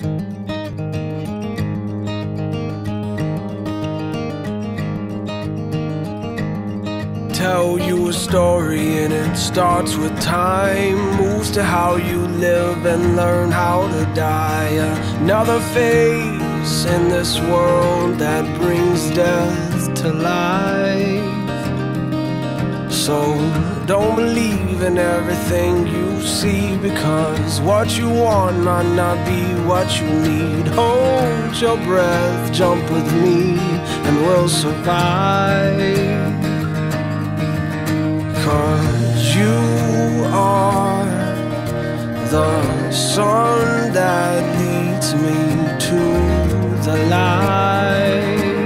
Tell you a story and it starts with time, moves to how you live and learn how to die. Another phase in this world that brings death to life. So don't believe in everything you see, because what you want might not be what you need. Hold your breath, jump with me, and we'll survive. 'Cause you are the sun that leads me to the light.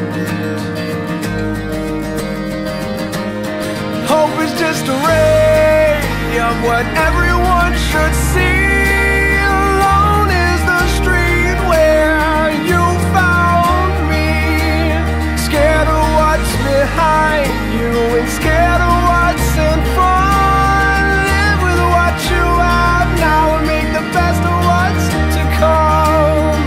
Hope is just a ray of what everyone should see. Alone is the street where you found me, scared of what's behind you and scared of what's in front. Live with what you have now and make the best of what's to come.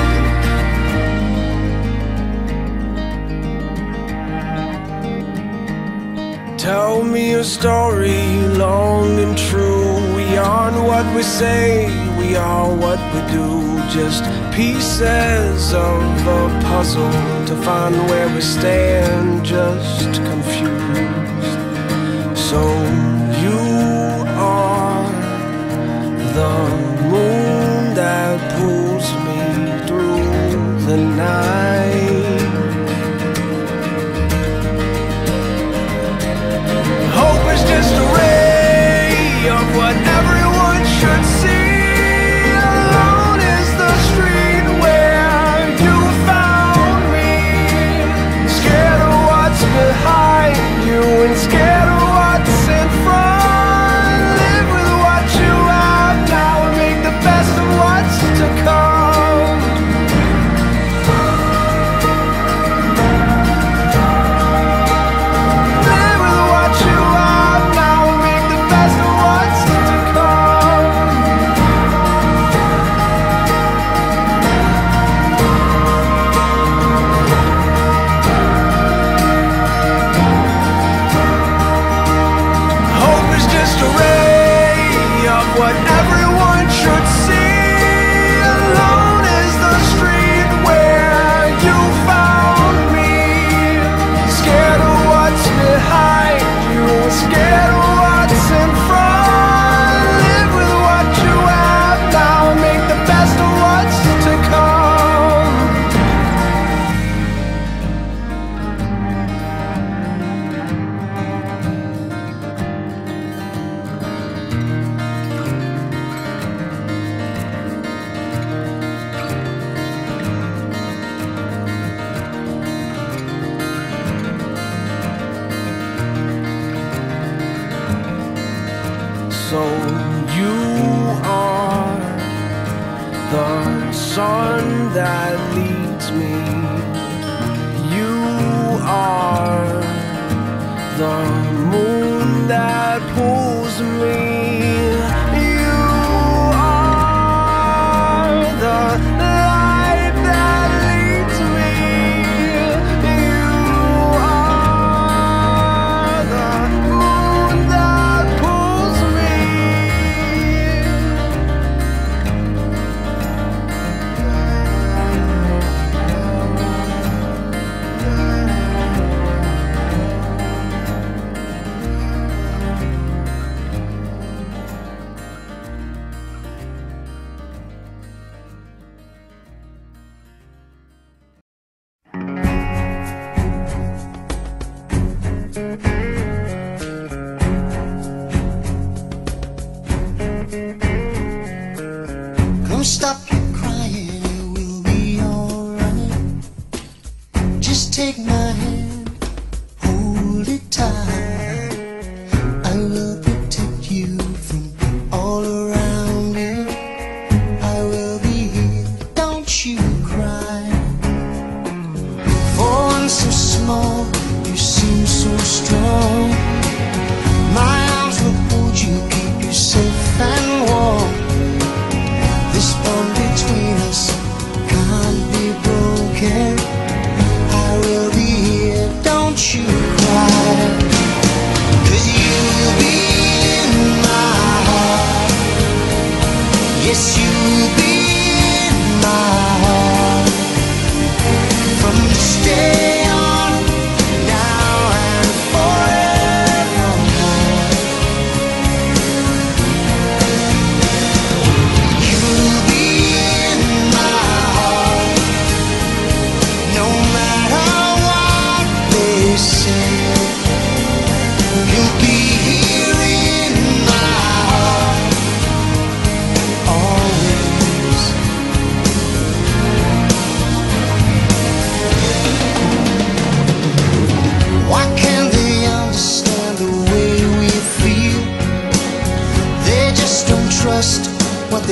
Tell me a story long and true. We aren't what we say, we are what we do. Just pieces of a puzzle to find where we stand, just confused. So you are the moon that pulls me through the night. Hope is just a ray of what everyone should see. Alone is the street where you found me, scared of what's behind you and scared of what's in front. Live with what you have now and make the best of what's to come. Live with what you have now and make the best of what's to come. Hope is just a ray of what everyone should see. Alone is the street where you found me, scared of what's behind you, scared of what's in front. Live with what you have now and make the best of what's to come. So you are the sun that leads me. You are the moon that pulls me. You are the light that leads me. You are the moon that pulls me. Don't stop your crying, it will be alright. Just take my hand, hold it tight. I will protect you from all around you. I will be here, don't you cry. For one so small, you seem so strong. My arms will hold you, keep you safe and warm. This bond between us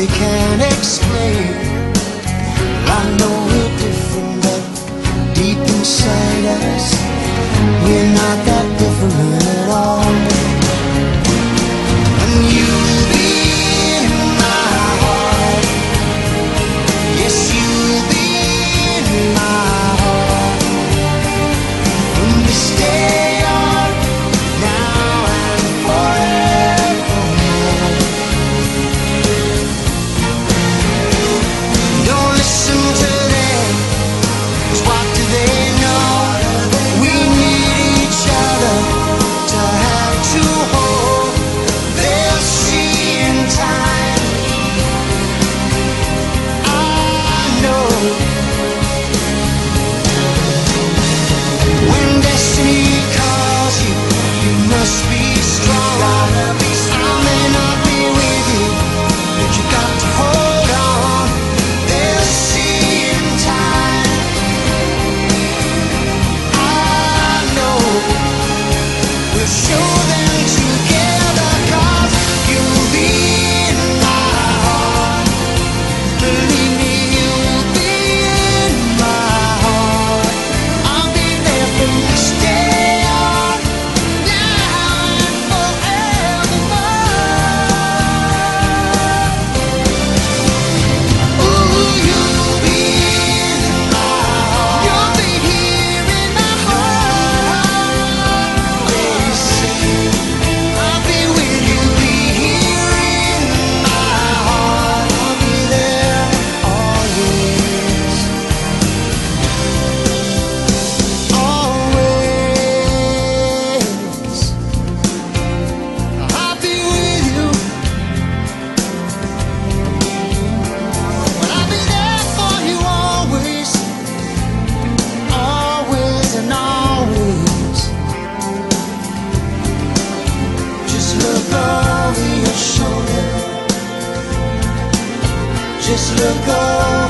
they can't explain. I know we're different, but deep inside us, we're not that different at all. And you'll be in my heart. Yes, you'll be in my heart. From this day on, now and forevermore. Don't listen to them, 'cause what do they know? We need each other to have to hold. They'll see in time, I know. When destiny calls you, you must be strong. I may not be with you, but you got to hold on. They'll see in time, I know. We'll show them together, 'cause you'll be in my heart. Believe me, you'll be in my heart. I'll be there from this day on, now and forevermore. Ooh, you'll be in my heart. You'll be here in my heart. Always. I'll be with you, be here in my heart. I'll be there always. Always. I'll be with you. But I'll be there for you always. Always and always. Just look over your shoulder. Just look over